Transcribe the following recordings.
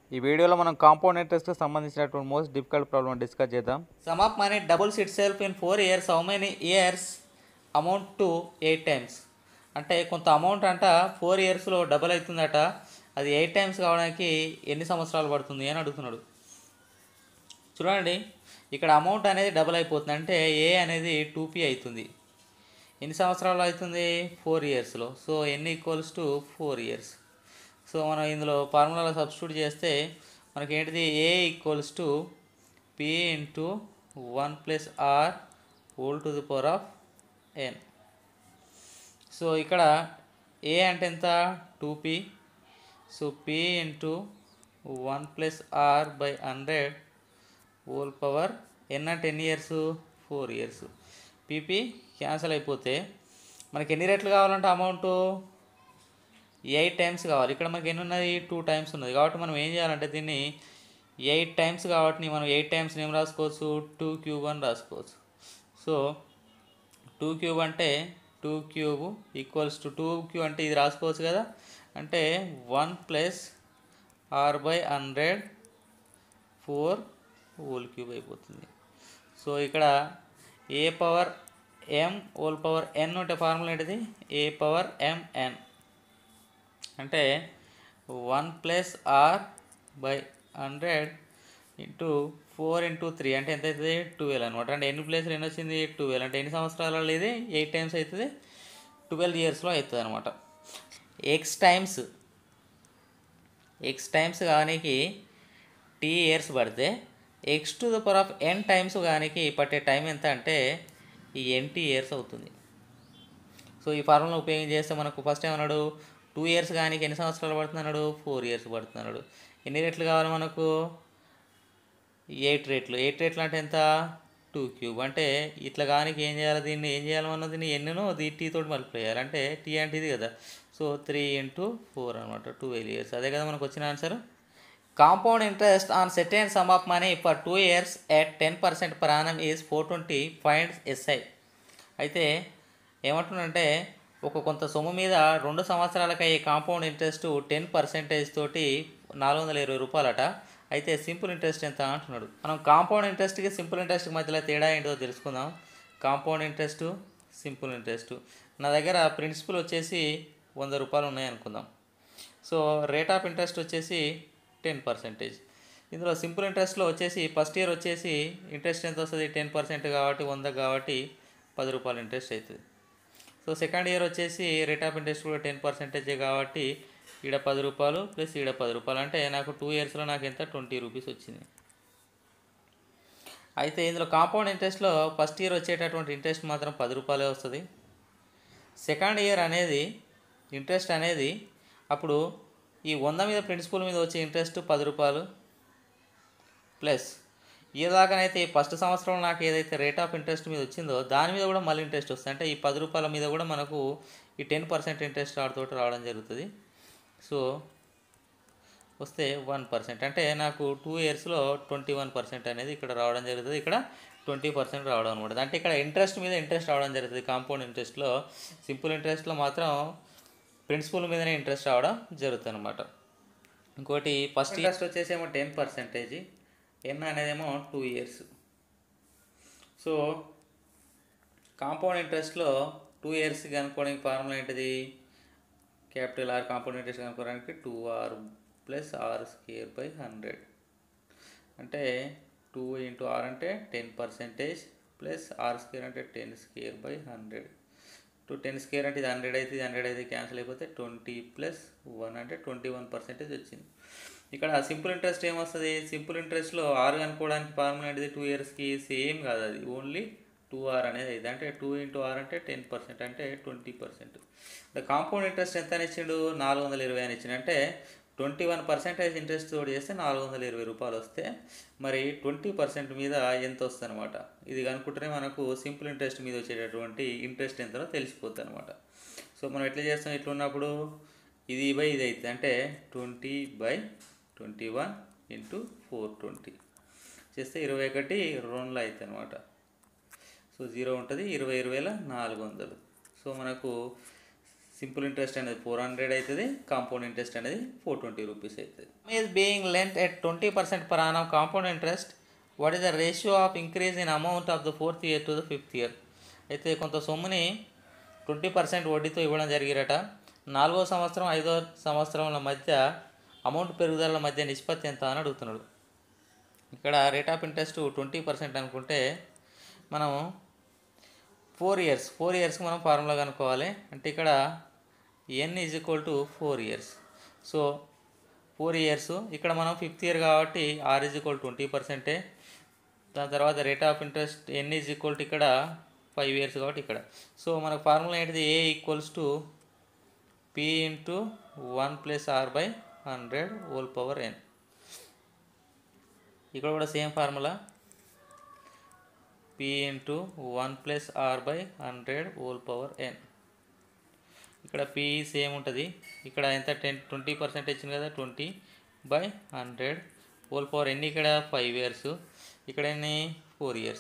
ఈ వీడియోలో మనం కాంపౌండ్ ఇంట్రెస్ట్కి సంబంధించినటువంటి మోస్ట్ డిఫికల్ట్ ప్రాబ్లమ్ డిస్కస్ చేద్దాం. Sum of money doubles itself in 4 years. How many years amount to 8 times? అంటే కొంత అమౌంట్ అంట 4 ఇయర్స్లో డబల్ అవుతుందట. అది 8 టైమ్స్ కావడానికి ఎన్ని సంవత్సరాలు పడుతుంది అని అడుగుతున్నాడు. చూడండి, ఇక్కడ అమౌంట్ అనేది డబల్ అయిపోతుంది, అంటే ఏ అనేది 2p అవుతుంది. ఎన్ని సంవత్సరాలు అవుతుంది? 4 ఇయర్స్లో. So n equals to 4 years. So మనం ఇందులో ఫార్ములాలో సబ్స్టిట్యూట్ చేస్తే మనకి ఏంటిది? A equals to p into 1 plus r whole to the power of n. So ఇక్కడ ఏ అంటే ఎంత? 2p. So p into 1 plus r by 100 whole power n అంటే ఎన్ని ఇయర్స్? 4 ఇయర్స్. పీపీ క్యాన్సిల్ అయిపోతే మనకి ఎన్ని రెట్లు కావాలంటే అమౌంట్ 8 టైమ్స్ కావాలి. ఇక్కడ మనకి ఎన్ని ఉన్నది? 2 టైమ్స్ ఉన్నది. కాబట్టి మనం ఏం చేయాలంటే దీన్ని 8 టైమ్స్ కాబట్టి మనం 8 టైమ్స్ ఏం రాసుకోవచ్చు? 2 క్యూబ్ అని రాసుకోవచ్చు. సో 2 క్యూబ్ అంటే 2 క్యూబ్ ఈక్వల్స్ టు 2 క్యూబ్ అంటే ఇది రాసుకోవచ్చు కదా, అంటే 1 plus r by 100 4 whole cube అయిపోతుంది. సో ఇక్కడ a power m whole power n ఉంటే ఫార్ములా ఏంటిది? ఏ పవర్ ఎంఎన్ అంటే 1 plus r by 100 into 4 into 3 అంటే ఎంత అవుతుంది? 12 అనమాట. అంటే ఎన్ని ప్లేస్లు ఎన్ని వచ్చింది? 12. అంటే ఎన్ని సంవత్సరాలలో ఇది 8 టైమ్స్ అవుతుంది, 12 ఇయర్స్లో అవుతుంది అనమాట. ఎక్స్ టైమ్స్ కానికి టీ ఇయర్స్ పడితే x to the power of n times కానికి పట్టే టైం ఎంత అంటే ఈ ఎన్టీ ఇయర్స్ అవుతుంది. సో ఈ ఫార్ములా ఉపయోగం చేస్తే మనకు ఫస్ట్ ఏమన్నాడు? 2 ఇయర్స్ కానీ ఎన్ని సంవత్సరాలు పడుతుంది అన్నాడు? 4 ఇయర్స్ పడుతుంది అన్నాడు. ఎన్ని రెట్లు కావాలి మనకు? 8 రెట్లు. 8 రెట్లు అంటే ఎంత? 2 క్యూబ్. అంటే ఇట్లా కానీ ఏం చేయాలి? దీన్ని ఏం చేయాలి? మనం దీన్ని ఎన్నును టీ తోటి మల్టిప్లై చేయాలి. అంటే టీ అంటే ఇది కదా. సో 3 ఇంటూ 4 అనమాట, 12 ఇయర్స్. అదే కదా మనకు వచ్చిన answer. Compound interest on certain sum of money for 2 years at 10% per annum is 420. Find SI. అయితే ఏమంటున్నాడంటే ఒక కొంత సొమ్ము మీద 2 సంవత్సరాలకు అయ్యే కాంపౌండ్ ఇంట్రెస్ట్ 10% తోటి 420 రూపాయలట. అయితే సింపుల్ ఇంట్రెస్ట్ ఎంత అంటున్నాడు. మనం కాంపౌండ్ ఇంట్రెస్ట్కి సింపుల్ ఇంట్రెస్ట్కి మధ్యలో తేడా ఏంటో తెలుసుకుందాం. Compound interest, simple interest. నా దగ్గర ప్రిన్సిపల్ వచ్చేసి 100 రూపాయలు ఉన్నాయి అనుకుందాం. సో రేట్ ఆఫ్ ఇంట్రెస్ట్ వచ్చేసి 10%. ఇందులో సింపుల్ ఇంట్రెస్ట్లో వచ్చేసి ఫస్ట్ ఇయర్ వచ్చేసి ఇంట్రెస్ట్ ఎంత వస్తుంది? 10% కాబట్టి 100 కాబట్టి 10 రూపాయలు ఇంట్రెస్ట్ అవుతుంది. సో సెకండ్ ఇయర్ వచ్చేసి రేట్ ఆఫ్ ఇంట్రెస్ట్ కూడా 10% కాబట్టి ఈడ 10 రూపాయలు ప్లస్ ఈడ 10 రూపాయలు, అంటే నాకు 2 ఇయర్స్లో నాకు ఎంత? 20 రూపీస్ వచ్చింది. అయితే ఇందులో కాంపౌండ్ ఇంట్రెస్ట్లో ఫస్ట్ ఇయర్ వచ్చేటటువంటి ఇంట్రెస్ట్ మాత్రం 10 రూపాయలే వస్తుంది. సెకండ్ ఇయర్ అనేది ఇంట్రెస్ట్ అనేది అప్పుడు ఈ 100 మీద ప్రిన్సిపల్ మీద వచ్చే ఇంట్రెస్ట్ 10 రూపాయలు ప్లస్ ఏదాకనైతే ఫస్ట్ సంవత్సరంలో నాకు ఏదైతే రేట్ ఆఫ్ ఇంట్రెస్ట్ మీద వచ్చిందో దాని మీద కూడా మళ్ళీ ఇంట్రెస్ట్ వస్తుంది. అంటే ఈ 10 రూపాయల మీద కూడా మనకు ఈ 10% ఇంట్రెస్ట్ ఆడుతోటి రావడం జరుగుతుంది. సో వస్తే 1%, అంటే నాకు 2 ఇయర్స్లో 21% అనేది ఇక్కడ రావడం జరుగుతుంది. ఇక్కడ 20% రావడం అనమాట. అంటే ఇక్కడ ఇంట్రెస్ట్ మీద ఇంట్రెస్ట్ రావడం జరుగుతుంది కాంపౌండ్ ఇంట్రెస్ట్లో. సింపుల్ ఇంట్రెస్ట్లో మాత్రం ప్రిన్సిపల్ మీదనే ఇంట్రెస్ట్ రావడం జరుగుతుంది అనమాట. ఇంకోటి ఫస్ట్ ఇంట్రెస్ట్ వచ్చేసేమో 10%, ఎన్ అనేదేమో 2 ఇయర్స్. సో కాంపౌండ్ ఇంట్రెస్ట్లో 2 ఇయర్స్ కనుక్కోవడానికి ఫార్ములా ఏంటిది? Capital r. కాంపౌండ్ ఇంట్రెస్ట్ కనుక్కోవడానికి 2r plus are square by 100. అంటే 2 ఇంటూ ఆర్ అంటే 10% ప్లస్ ఆర్ స్క్వేర్ అంటే 10 స్క్వేర్ బై 100. 10 స్క్వేర్ అంటే ఇది 100 అయితే, ఇది 100 అయితే క్యాన్సిల్ అయిపోతే 20 ప్లస్ 1 అంటే 21% వచ్చింది. ఇక్కడ సింపుల్ ఇంట్రెస్ట్ ఏమొస్తుంది? సింపుల్ ఇంట్రెస్ట్లో ఆర్ కనుక్కోవడానికి ఫార్ములా ఏంటిది? 2 ఇయర్స్కి సేమ్ కాదు, అది ఓన్లీ 2r అనేది అయితే, అంటే 2 ఇంటూ ఆర్ అంటే 10% అంటే 20%. కాంపౌండ్ ఇంట్రెస్ట్ ఎంత అని ఇచ్చిండు? 420 అని ఇచ్చిండు. అంటే 21% ఇంట్రెస్ట్ తోడు చేస్తే 420 రూపాయలు వస్తే మరి 20% మీద ఎంత వస్తుంది అనమాట. ఇది కనుక్కుంటేనే మనకు సింపుల్ ఇంట్రెస్ట్ మీద వచ్చేటటువంటి ఇంట్రెస్ట్ ఎంతనో తెలిసిపోతుంది అనమాట. సో మనం ఎట్లా చేస్తాం? ఇట్లా ఉన్నప్పుడు ఇది బై ఇది అవుతుంది, అంటే 20/21 ఇంటూ 420 చేస్తే 21 2 అవుతుంది అనమాట. సో 0 ఉంటుంది, 20 400. సో మనకు సింపుల్ ఇంట్రెస్ట్ అనేది 400 అవుతుంది, కాంపౌండ్ ఇంట్రెస్ట్ అనేది 420 రూపీస్ అవుతుంది. Is being lent at 20% per annum compound interest, what is the ratio of increase in amount of the 4th year to the 5th year? అయితే కొంత సొమ్ముని 20% వడ్డీతో ఇవ్వడం జరిగిరట. 4వ సంవత్సరం 5వ సంవత్సరంల మధ్య అమౌంట్ పెరుగుదల మధ్య నిష్పత్తి ఎంత అని అడుగుతున్నాడు. ఇక్కడ రేట్ ఆఫ్ ఇంట్రెస్ట్ 20% అనుకుంటే మనం 4 ఇయర్స్కి మనం ఫార్ములా కనుక్కోవాలి. అంటే ఇక్కడ n is equal to 4 years. So 4 years, ఇక్కడ మనం 5th year కాబట్టి r ఈజ్ ఈక్వల్ 20%. దాని తర్వాత rate of interest n is equal to ఇక్కడ 5 years కాబట్టి ఇక్కడ. సో మనకు ఫార్ములా ఏంటిది, a equals to p into 1 plus r by 100 whole power n. ఇక్కడ కూడా same formula p into 1 plus r by 100 whole power n. ఇక్కడ p same ఉంటుంది. ఇక్కడ ఎంత 20% ఇచ్చింది కదా, 20 బై 100 హోల్ పవర్ n. ఇక్కడ 5 years, ఇక్కడ ఎన్ని 4 years.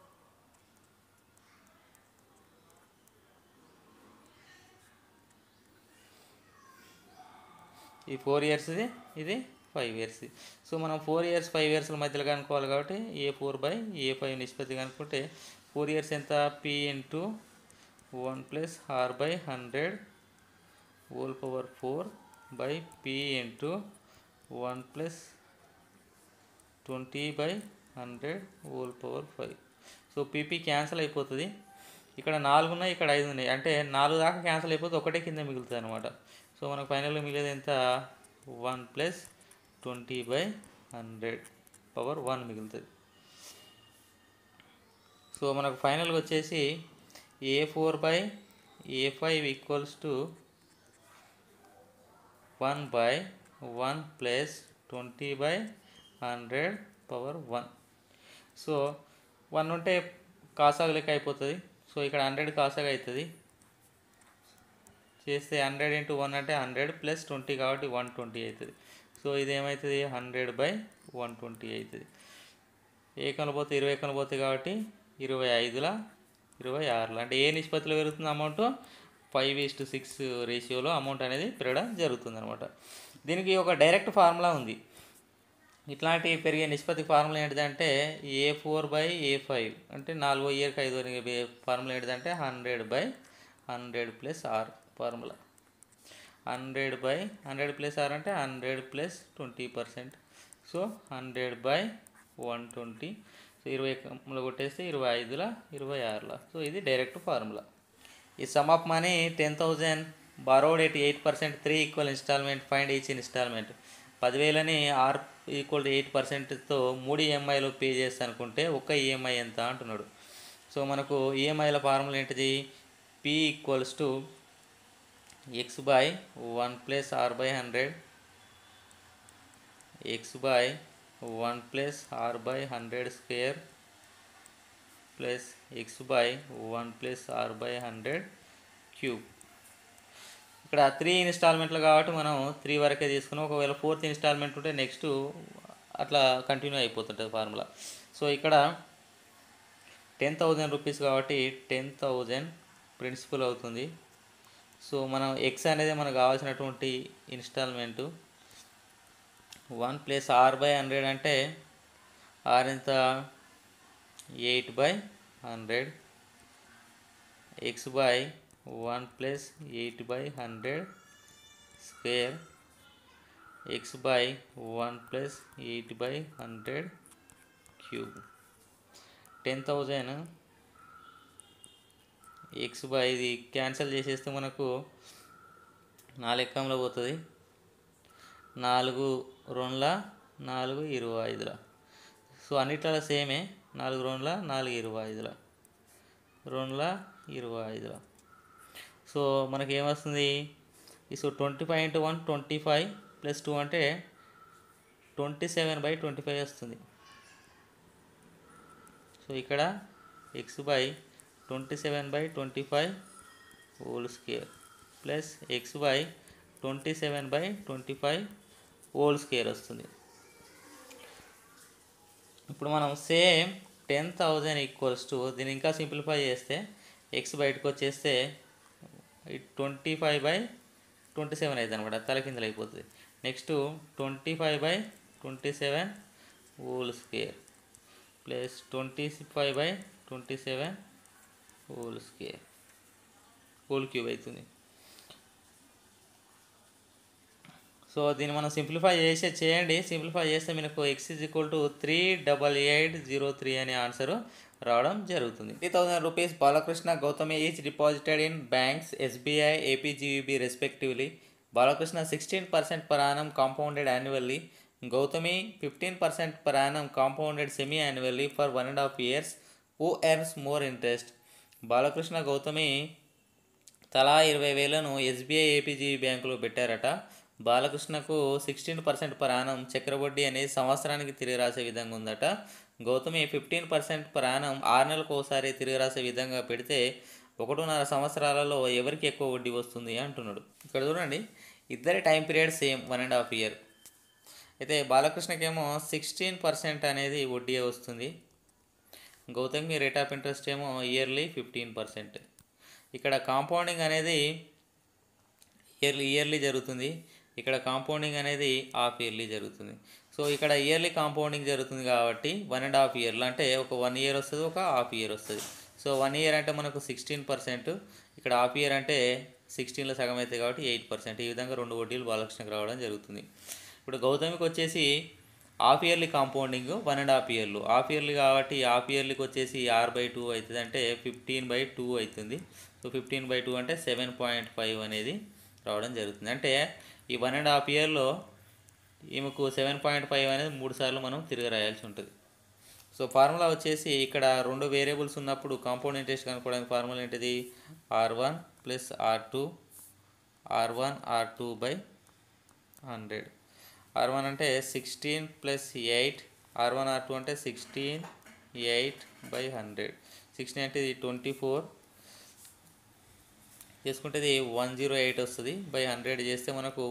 ఈ 4 years ఇది 5 years. సో మనం 4 years 5 years మధ్యలో కనుక్కోవాలి కాబట్టి A4 బై A5 నిష్పత్తి కనుక్కుంటే 4 years ఎంత, p into 1 plus r by 100 whole power 4 by p into 1 plus 20 by 100 whole power 5. So PP cancel అయిపోతుంది. ఇక్కడ 4 ఉన్నాయి, ఇక్కడ 5 ఉన్నాయి. అంటే 4 దాకా క్యాన్సిల్ అయిపోతే ఒకటే కింద మిగులుతుంది అనమాట. సో మనకు ఫైనల్గా మిగిలేది ఎంత, 1 ప్లస్ 20 బై 100 పవర్ 1 మిగులుతుంది. సో మనకు ఫైనల్గా వచ్చేసి A4 by A5 equals to 1 by 1 plus 20 by 100 power 1. So 1 ఉంటే కాసాగు లెక్క అయిపోతుంది. సో ఇక్కడ 100 కాసాగా అవుతుంది. చేస్తే 100 ఇంటూ 1 అంటే 100 ప్లస్ 20 కాబట్టి 120 అవుతుంది. సో ఇది ఏమవుతుంది, 100 బై 120 అవుతుంది. ఏ కనుపోతే 20 కనుపోతాయి కాబట్టి 25ల 26ల. అంటే ఏ నిష్పత్తిలో పెరుగుతుంది అమౌంట్, 5:6 రేషియోలో అమౌంట్ అనేది పెరగడం జరుగుతుంది అనమాట. దీనికి ఒక డైరెక్ట్ ఫార్ములా ఉంది. ఇట్లాంటి పెరిగే నిష్పత్తి ఫార్ములా ఏంటిదంటే A4 బై A5 అంటే 4వ ఇయర్కి 5వ ఫార్ములా ఏంటిదంటే 100 by 100 plus r formula. 100 by 100 plus r అంటే 100 ప్లస్ 20%. So 100 by 120. సో 20 కొట్టేస్తే 25ల 26ల. సో ఇది డైరెక్ట్ ఫార్ములా. ఈ sum of money 10,000 borrowed at 8%, 3 equal installment, find each installment. 10,000ని r ఈక్వల్ టు 8%తో 3 EMIలో పే చేస్తా అనుకుంటే ఒక EMI ఎంత అంటున్నాడు. సో మనకు EMIల ఫార్ములా ఏంటిది, p equals to x by 1 plus r by 100, x by 1 plus r by 100 square plus x by 1 plus r by 100 cube. ఇక్కడ 3 ఇన్స్టాల్మెంట్లు కాబట్టి మనం 3 వరకే తీసుకున్నాం. ఒకవేళ 4th ఇన్స్టాల్మెంట్ ఉంటే నెక్స్ట్ అట్లా కంటిన్యూ అయిపోతుంటుంది ఫార్ములా. సో ఇక్కడ 10,000 రూపీస్ కాబట్టి 10,000 ప్రిన్సిపల్ అవుతుంది. సో మనం ఎక్స్ అనేది మనకు కావాల్సినటువంటి ఇన్స్టాల్మెంటు. 1 ప్లస్ r బై 100 అంటే r ఎంత 8 by 100, x by 1 plus 8 by 100 square, x by 1 plus 8 by 100 cube. 10,000 x by ఇది క్యాన్సిల్ చేసేస్తే మనకు 4 ఎక్కంలో పోతుంది. 4 2ల 4 25ల. సో అన్నిట్లలో సేమే. 4 2ల 4 25ల, 2ల 25ల. సో మనకి ఏమొస్తుంది, సో 25 ఇంటూ 1 25 ప్లస్ 2 అంటే 27 బై 25 వస్తుంది. సో ఇక్కడ x by 27 by 25 whole square plus x by 27 by 25 whole square వస్తుంది. ఇప్పుడు మనం సేమ్ 10,000 ఈక్వల్స్ టు దీన్ని ఇంకా సింప్లిఫై చేస్తే x బయటకు వచ్చేస్తే 25/27 అవుతుంది అనమాట, తలకిందులు అయిపోతుంది. Next 25/27 whole square plus 25/27 whole square whole cube అవుతుంది. సో దీన్ని మనం సింప్లిఫై చేయండి. సింప్లిఫై చేస్తే మనకు x = 38803 అనే ఆన్సర్ రావడం జరుగుతుంది. 30,000 rupees Balakrishna Gautami each deposited in banks SBI, APGUB respectively. Balakrishna 16% per annum compounded annually. Gautami 15% per annum compounded semi-annually for 1.5 years. Who earns more interest? Balakrishna Gautami తలా 20,000ను SBI, APGUB బ్యాంకులో పెట్టారట. బాలకృష్ణకు 16% per annum చక్రవడ్డీ అనేది సంవత్సరానికి తిరిగి రాసే విధంగా ఉందట. గౌతమి 15% per annum 6 నెలలకు ఒకసారి తిరిగి రాసే విధంగా పెడితే 1.5 సంవత్సరాలలో ఎవరికి ఎక్కువ వడ్డీ వస్తుంది అంటున్నాడు. ఇక్కడ చూడండి, ఇద్దరి టైం పీరియడ్ సేమ్ 1.5 year. అయితే బాలకృష్ణకేమో 16% అనేది వడ్డీ వస్తుంది. గౌతమ్కి రేట్ ఆఫ్ ఇంట్రెస్ట్ ఏమో ఇయర్లీ 15%. ఇక్కడ కాంపౌండింగ్ అనేది ఇయర్లీ జరుగుతుంది, ఇక్కడ కాంపౌండింగ్ అనేది హాఫ్ ఇయర్లీ జరుగుతుంది. సో ఇక్కడ ఇయర్లీ కాంపౌండింగ్ జరుగుతుంది కాబట్టి 1.5 year అంటే ఒక 1 year వస్తుంది, ఒక హాఫ్ ఇయర్ వస్తుంది. సో 1 year అంటే మనకు 16%, ఇక్కడ హాఫ్ ఇయర్ అంటే 16లో సగం అవుతుంది కాబట్టి 8%. ఈ విధంగా 2 వడ్డీలు బాలకృష్ణకి రావడం జరుగుతుంది. ఇప్పుడు గౌతమికి వచ్చేసి half yearly compounding 1.5 year. Half yearly కాబట్టి హాఫ్ ఇయర్లీకి వచ్చేసి r/2 అవుతుంది, అంటే 15/2 అవుతుంది. సో 15/2 అంటే 7.5 అనేది రావడం జరుగుతుంది. అంటే ఈ 1.5 yearలో ఈమెకు 7.5 అనేది 3 సార్లు మనం తిరిగి రాయాల్సి ఉంటుంది. సో ఫార్ములా వచ్చేసి ఇక్కడ 2 వేరియబుల్స్ ఉన్నప్పుడు కాంపౌండ్ ఇంట్రెస్ట్ కనుక్కోవడానికి ఫార్ములా ఏంటిది? R1 + R2, R1 R2/100. R1 అంటే 16 + 8, R1 R2 అంటే 16 8/100. 16 అంటే ఇది 24 చేసుకుంటే ఇది 108 వస్తుంది. 100 చేస్తే మనకు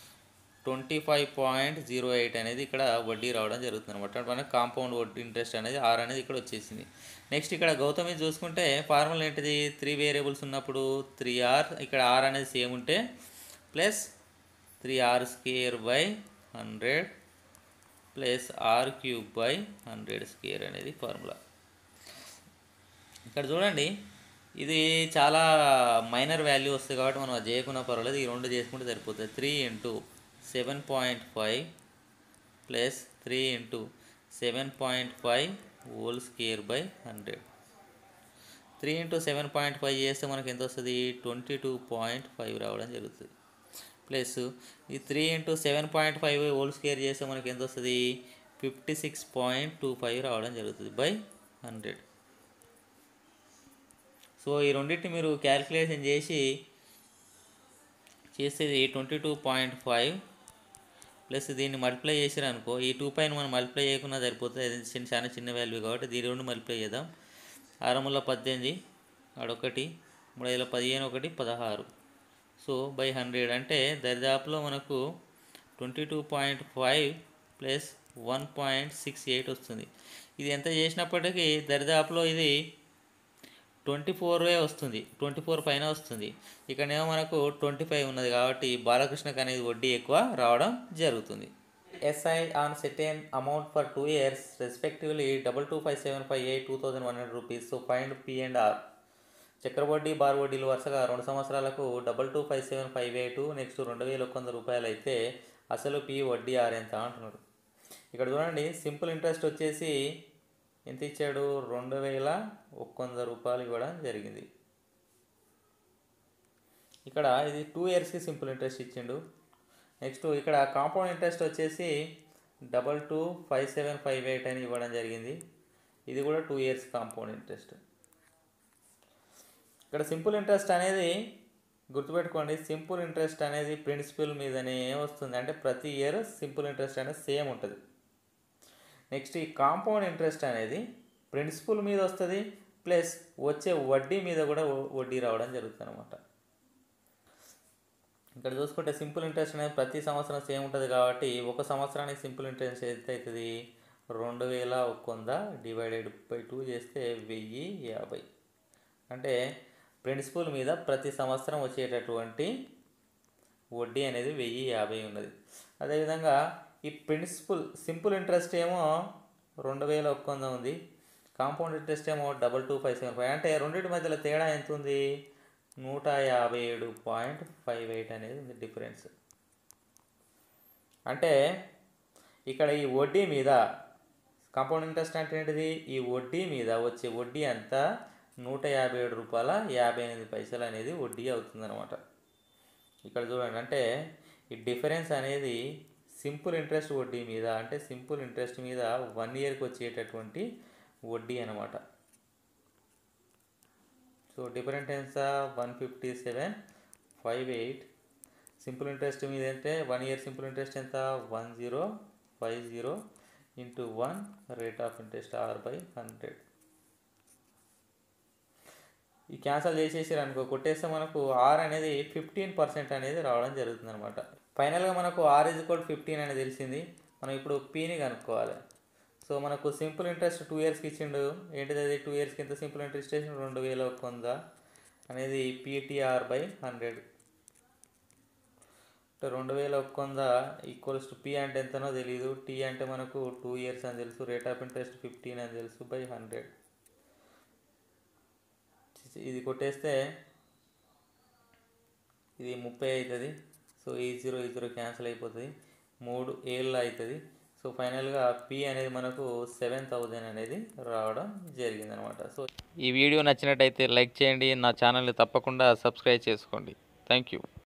25.08 అనేది ఇక్కడ వడ్డీ రావడం జరుగుతుంది అనమాట. మనకు కాంపౌండ్ వడ్డీ ఇంట్రెస్ట్ అనేది R అనేది ఇక్కడ వచ్చేసింది. నెక్స్ట్ ఇక్కడ గౌతమి చూసుకుంటే ఫార్ములా ఏంటిది? 3 వేరియబుల్స్ ఉన్నప్పుడు 3R, ఇక్కడ R అనేది సేమ్ ఉంటే ప్లస్ 3r² ప్లస్ r³ అనేది ఫార్ములా. ఇక్కడ చూడండి, ఇది చాలా మైనర్ వాల్యూ వస్తుంది కాబట్టి మనం అది చేయకుండా పర్వాలేదు, ఈ 2 చేసుకుంటే సరిపోతుంది. 3 × 7.5 ప్లస్ 3 × 7.5 హోల్ స్క్వేర్/100. 3 × 7.5 చేస్తే మనకి ఎంత వస్తుంది? 22.5 రావడం జరుగుతుంది. ప్లస్ ఈ 3 × 7.5 హోల్ స్క్వేర్ చేస్తే మనకి ఎంత వస్తుంది? 56.25 రావడం జరుగుతుంది /100. సో ఈ రెండింటిని మీరు క్యాలిక్యులేషన్ చేస్తే 22.5 ప్లస్ దీన్ని మల్టిప్లై చేసారనుకో, ఈ 2 పైన మనం మల్టిప్లై చేయకుండా సరిపోతుంది, అది చాలా చిన్న వాల్యూ కాబట్టి దీని 2 మల్టిప్లై చేద్దాం. 6×18 అడొకటి, 3×15 1 16. సో /100 అంటే దరిదాపులో మనకు 22.5 ప్లస్ 1.68 వస్తుంది. ఇది ఎంత చేసినప్పటికీ దరిదాపులో ఇది 24 వస్తుంది, 24 పైన వస్తుంది. ఇక్కడనేమో మనకు 25 ఉన్నది కాబట్టి బాలకృష్ణకి అనేది వడ్డీ ఎక్కువ రావడం జరుగుతుంది. SI on certain amount for 2 years respectively 225758 2100 rupees. సో ఫైండ్ P and R. చక్రవడ్డీ బార్ వడ్డీలు వరుసగా 2 సంవత్సరాలకు 225758, నెక్స్ట్ 2100 రూపాయలు అయితే అసలు P వడ్డీ R ఎంత అంటున్నాడు. ఇక్కడ చూడండి, సింపుల్ ఇంట్రెస్ట్ వచ్చేసి ఎంత ఇచ్చాడు? 2100 రూపాయలు ఇవ్వడం జరిగింది. ఇక్కడ ఇది 2 yearsకి సింపుల్ ఇంట్రెస్ట్ ఇచ్చిండు. నెక్స్ట్ ఇక్కడ కాంపౌండ్ ఇంట్రెస్ట్ వచ్చేసి 225758 అని ఇవ్వడం జరిగింది. ఇది కూడా 2 years కాంపౌండ్ ఇంట్రెస్ట్. ఇక్కడ సింపుల్ ఇంట్రెస్ట్ అనేది గుర్తుపెట్టుకోండి, సింపుల్ ఇంట్రెస్ట్ అనేది ప్రిన్సిపల్ మీదనే వస్తుంది, అంటే ప్రతి ఇయర్ సింపుల్ ఇంట్రెస్ట్ అనేది సేమ్ ఉంటుంది. నెక్స్ట్ ఈ కాంపౌండ్ ఇంట్రెస్ట్ అనేది ప్రిన్సిపల్ మీద వస్తుంది, ప్లస్ వచ్చే వడ్డీ మీద కూడా వడ్డీ రావడం జరుగుతుంది అనమాట. ఇక్కడ చూసుకుంటే సింపుల్ ఇంట్రెస్ట్ అనేది ప్రతి సంవత్సరం సేమ్ ఉంటుంది కాబట్టి ఒక సంవత్సరానికి సింపుల్ ఇంట్రెస్ట్ ఎంత అవుతుంది? 2100 ÷ 2 చేస్తే 1050. అంటే ప్రిన్సిపల్ మీద ప్రతి సంవత్సరం వచ్చేటటువంటి వడ్డీ అనేది 1050 ఉన్నది. అదేవిధంగా ఈ ప్రిన్సిపల్ సింపుల్ ఇంట్రెస్ట్ ఏమో 2100 ఉంది, కాంపౌండ్ ఇంట్రెస్ట్ ఏమో 22575. అంటే రెండింటి మధ్యలో తేడా ఎంత ఉంది? 157.58 అనేది ఉంది డిఫరెన్స్. అంటే ఇక్కడ ఈ వడ్డీ మీద కాంపౌండ్ ఇంట్రెస్ట్ అంటే ఏంటిది? ఈ వడ్డీ మీద వచ్చే వడ్డీ అంతా 157 రూపాయల 58 పైసలు అనేది వడ్డీ అవుతుందన్నమాట. ఇక్కడ చూడండి, అంటే ఈ డిఫరెన్స్ అనేది సింపుల్ ఇంట్రెస్ట్ వడ్డీ మీద, అంటే సింపుల్ ఇంట్రెస్ట్ మీద 1 ఇయర్కి వచ్చేటటువంటి వడ్డీ అనమాట. సో డిఫరెంట్ ఎంత? 157.58. సింపుల్ ఇంట్రెస్ట్ మీద అంటే 1 ఇయర్ సింపుల్ ఇంట్రెస్ట్ ఎంత? 1050 into 1 rate of interest R/100. ఈ క్యాన్సల్ చేసేసారు అనుకో, కొట్టేస్తే మనకు R అనేది 15% అనేది రావడం జరుగుతుంది అనమాట. ఫైనల్గా మనకు R = 15 అనేది తెలిసింది. మనం ఇప్పుడు Pని కనుక్కోవాలి. సో మనకు సింపుల్ ఇంట్రెస్ట్ 2 ఇయర్స్కి ఇచ్చిండు. ఏంటిది అది? 2 ఇయర్స్కి ఎంత సింపుల్ ఇంట్రెస్ట్ వేసిన? 2100 అనేది PTR/100. 2100 ఈక్వల్స్ టు P అంటే ఎంతనో తెలియదు, T అంటే మనకు 2 ఇయర్స్ అని తెలుసు, రేట్ ఆఫ్ ఇంట్రెస్ట్ 15 అని తెలుసు, /100. ఇది కొట్టేస్తే ఇది 30 అవుతుంది. సో ఈ 0 క్యాన్సిల్ అయిపోతుంది, 3 ఏళ్ళు అవుతుంది. సో ఫైనల్గా P అనేది మనకు 7000 అనేది రావడం జరిగిందనమాట. సో ఈ వీడియో నచ్చినట్టయితే లైక్ చేయండి, నా ఛానల్ని తప్పకుండా సబ్స్క్రైబ్ చేసుకోండి. Thank you.